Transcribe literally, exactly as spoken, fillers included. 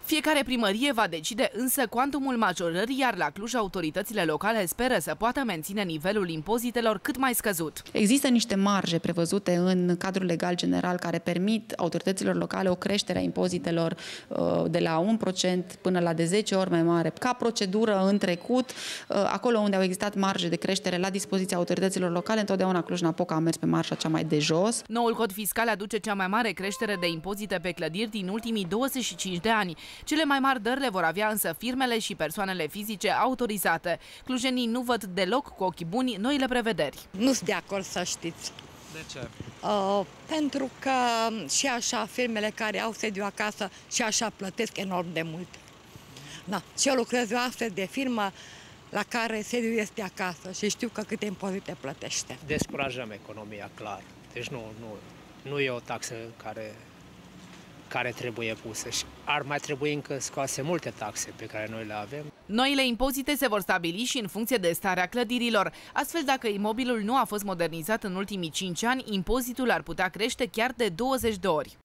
Fiecare primărie va decide însă cuantumul majorării, iar la Cluj autoritățile locale speră să poată menține nivelul impozitelor cât mai scăzut. Există niște marje prevăzute în cadrul legal general care permit autorităților locale o creștere a impozitelor de la un procent până la de zece ori mai mare. Ca procedură în trecut, acolo unde au existat marje de creștere la dispoziția autorităților locale, întotdeauna Cluj-Napoca a mers pe marja cea mai de jos. Noul cod fiscal aduce cea mai mare creștere de impozite pe clădiri din ultimii douăzeci și cinci de ani. Cele mai mari dări le vor avea însă firmele și persoanele fizice autorizate. Clujenii nu văd deloc cu ochi buni noile prevederi. Nu sunt de acord, să știți. De ce? Uh, pentru că și așa firmele care au sediu acasă și așa plătesc enorm de mult. Da. Și eu lucrez eu astfel de firmă la care sediul este acasă și știu că câte impozite plătește. Descurajăm economia, clar. Deci nu, nu, nu e o taxă care... care trebuie pusă și ar mai trebui încă scoase multe taxe pe care noi le avem. Noile impozite se vor stabili și în funcție de starea clădirilor. Astfel, dacă imobilul nu a fost modernizat în ultimii cinci ani, impozitul ar putea crește chiar de douăzeci de ori.